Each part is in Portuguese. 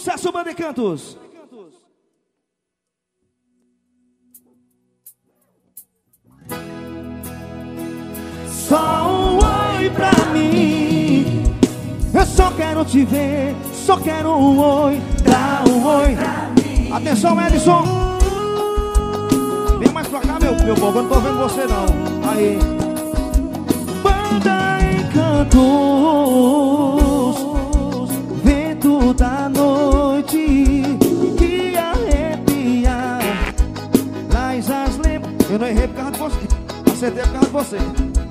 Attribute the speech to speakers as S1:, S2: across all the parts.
S1: Sucesso, Banda e Cantos. Só um oi pra mim. Eu só quero te ver. Só quero um oi. Dá um oi. Atenção, Edson. Vem mais pra cá, meu povo. Eu não tô vendo você, não. Aí. Banda e Cantos. Vento da noite que arrepia. Traz as lembranças. Eu não errei por causa de você. Acertei por causa de você.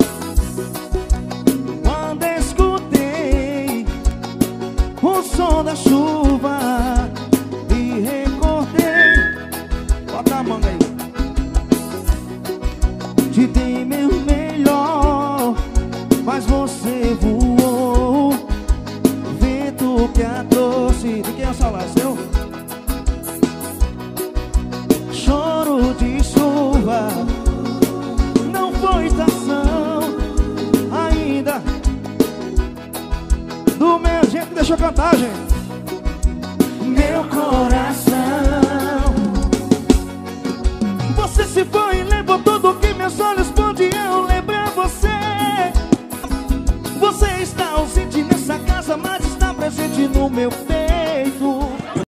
S1: Quando escutei o som da chuva e recordei. Bota a manga aí. Te dei meu melhor, mas você voou. Vento que a trouxe. De quem é o celular? Seu? Choro de chuva. Não foi estação ainda. Do meu jeito, deixa eu cantar, gente. Meu coração. Você se foi e levou tudo que meus olhos podiam lembrar você. Você está ausente nessa casa, mas está presente no meu peito.